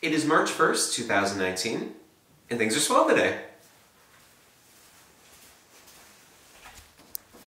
It is March 1st, 2019, and things are swell today.